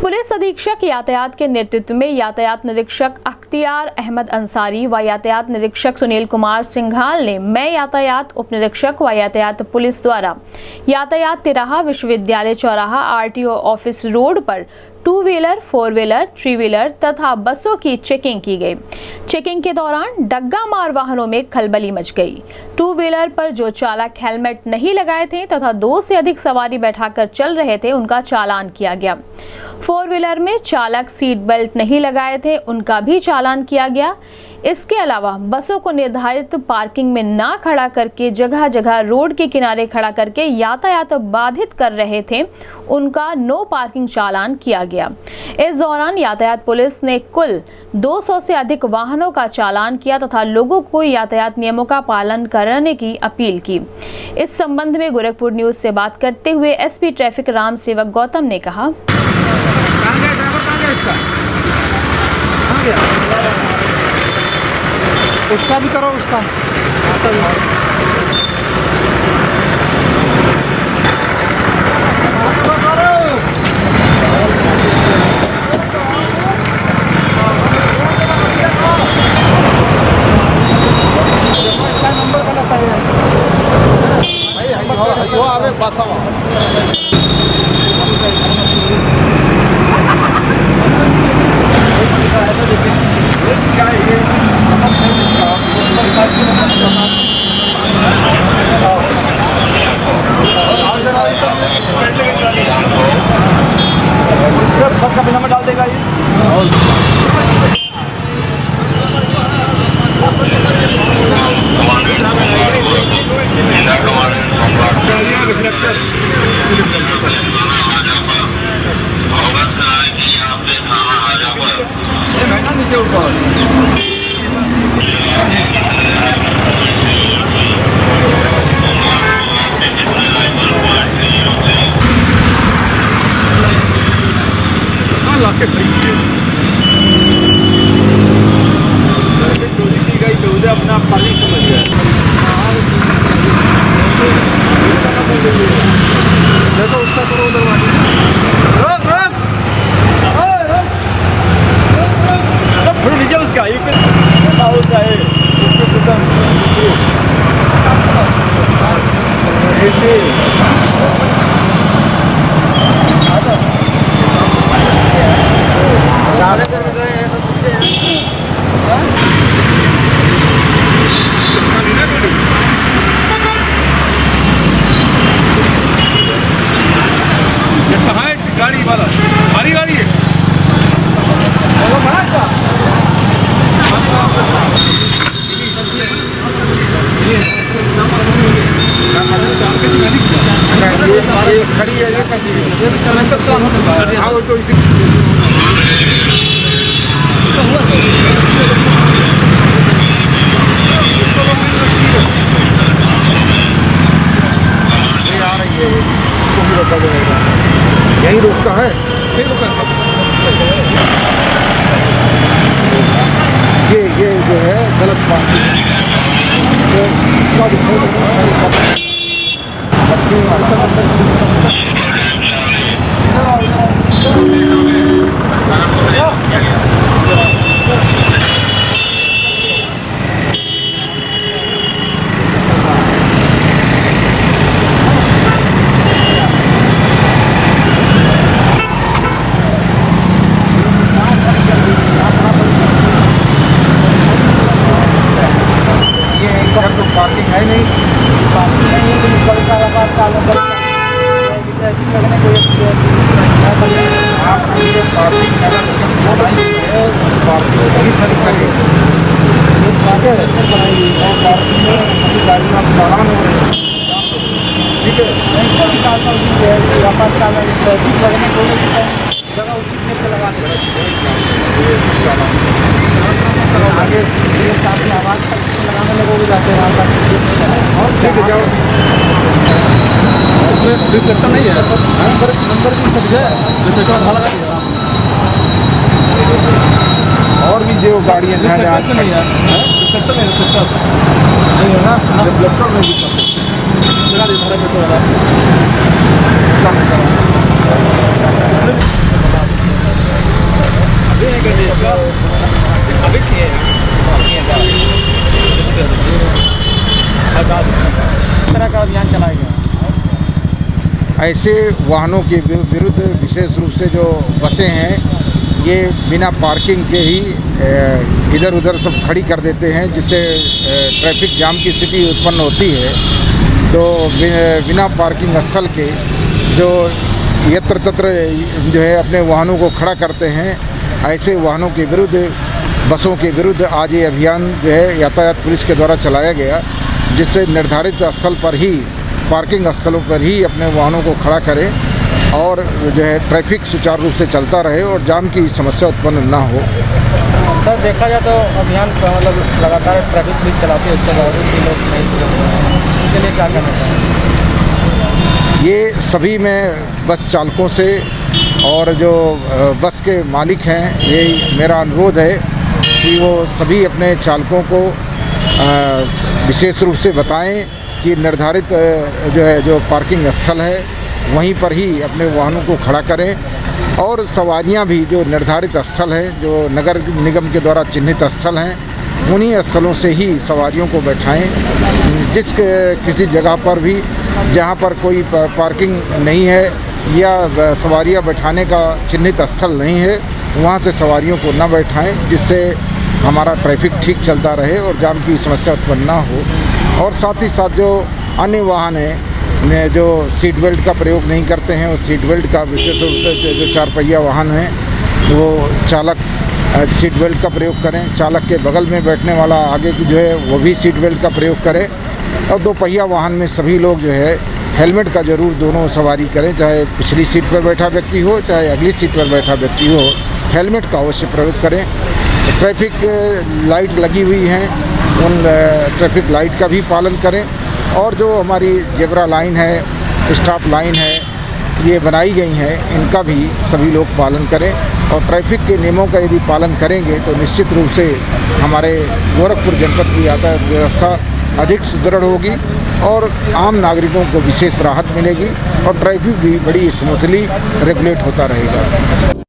Police अधीक्षक यातायात के नेतृत्व में यातायात निरीक्षक अख्तियार अहमद अंसारी व यातायात निरीक्षक सुनील कुमार सिंघाल ने मैं यातायात उप निरीक्षक व यातायात पुलिस द्वारा यातायात तिराहा विश्वविद्यालय चौराहा RTO ऑफिस रोड पर 2 व्हीलर 4 व्हीलर 3 व्हीलर तथा बसों की चेकिंग की गई। चेकिंग के दौरान डग्गा मार वाहनों में खलबली मच गई। 2 व्हीलर पर जो चालक हेलमेट नहीं लगाए थे तथा 2 से अधिक सवारी बैठाकर चल रहे थे उनका चालान किया गया। 4 व्हीलर में चालक सीट बेल्ट नहीं लगाए थे उनका भी चालान किया गया। इसके अलावा बसों को निर्धारित पार्किंग में ना खड़ा करके जगह जगह रोड के किनारे खड़ा करके यातायात बाधित कर रहे थे उनका नो पार्किंग चालान किया गया। इस दौरान यातायात पुलिस ने कुल 200 से अधिक वाहनों का चालान किया तथा लोगों को यातायात नियमों का पालन करने की अपील की। इस संबंध में गोरखपुर न्यूज से बात करते हुए SP ट्रैफिक राम सेवक गौतम ने कहा, उसका भी करो, उसका नंबर गलत सबका नंबर डाल देगा ये। चोरी की गई तो उसे अपना पाली समझ गया। देखो उसका करो दरवाजा फिर लीजिए उसका एक होता है गाड़ी वाला हमारी गाड़ी है खड़ी है तो इसी आ रही है यही रुकता है ये जो है गलत बात पार्किंग है नहीं जगह उचित लगाने आवाज लगाने लगोगे जाते हैं इसमें रिफ्लेक्टर नहीं है नंबर भी सब है रिफ्लेक्टर लगा दिया और भी जो गाड़ियाँ नहीं है रिफ्लेक्टर नहीं है ना रिफ्लेक्टर में भी लगा दी तरह का अभियान चलाया गया? ऐसे वाहनों के विरुद्ध विशेष रूप से जो बसें हैं ये बिना पार्किंग के ही इधर उधर सब खड़ी कर देते हैं, जिससे ट्रैफिक जाम की स्थिति उत्पन्न होती है। तो बिना पार्किंग स्थल के जो यत्र तत्र जो है अपने वाहनों को खड़ा करते हैं, ऐसे वाहनों के विरुद्ध, बसों के विरुद्ध आज ये अभियान जो है यातायात पुलिस के द्वारा चलाया गया, जिससे निर्धारित स्थल पर ही, पार्किंग स्थलों पर ही अपने वाहनों को खड़ा करें और जो है ट्रैफिक सुचारू रूप से चलता रहे और जाम की समस्या उत्पन्न ना हो। सर देखा जाए तो अभियान मतलब लगातार ट्रैफिक पुलिस चलाती है, उसके बावजूद भी लोग नहीं चलते, इसके लिए क्या करना चाहिए? ये सभी में बस चालकों से और जो बस के मालिक हैं, ये मेरा अनुरोध है कि वो सभी अपने चालकों को विशेष रूप से बताएं कि निर्धारित जो पार्किंग स्थल है वहीं पर ही अपने वाहनों को खड़ा करें, और सवारियां भी जो निर्धारित स्थल हैं, जो नगर निगम के द्वारा चिन्हित स्थल हैं, उन्हीं स्थलों से ही सवारियों को बैठाएं। जिस किसी जगह पर भी जहां पर कोई पार्किंग नहीं है या सवारियां बैठाने का चिन्हित स्थल नहीं है, वहां से सवारियों को न बैठाएं, जिससे हमारा ट्रैफिक ठीक चलता रहे और जाम की समस्या उत्पन्न ना हो। और साथ ही साथ जो अन्य वाहन हैं जो सीट बेल्ट का प्रयोग नहीं करते हैं, उस सीट बेल्ट का विशेष रूप से जो 4 पहिया वाहन है वो चालक सीट बेल्ट का प्रयोग करें, चालक के बगल में बैठने वाला आगे की जो है वो भी सीट बेल्ट का प्रयोग करें, और 2 पहिया वाहन में सभी लोग जो है हेलमेट का ज़रूर दोनों सवारी करें, चाहे पिछली सीट पर बैठा व्यक्ति हो चाहे अगली सीट पर बैठा व्यक्ति हो, हेलमेट का अवश्य प्रयोग करें। ट्रैफिक लाइट लगी हुई हैं, उन ट्रैफिक लाइट का भी पालन करें, और जो हमारी जेब्रा लाइन है, स्टॉप लाइन है, ये बनाई गई हैं, इनका भी सभी लोग पालन करें। और ट्रैफिक के नियमों का यदि पालन करेंगे तो निश्चित रूप से हमारे गोरखपुर जनपद की यातायात व्यवस्था अधिक सुदृढ़ होगी और आम नागरिकों को विशेष राहत मिलेगी और ट्रैफिक भी बड़ी स्मूथली रेगुलेट होता रहेगा।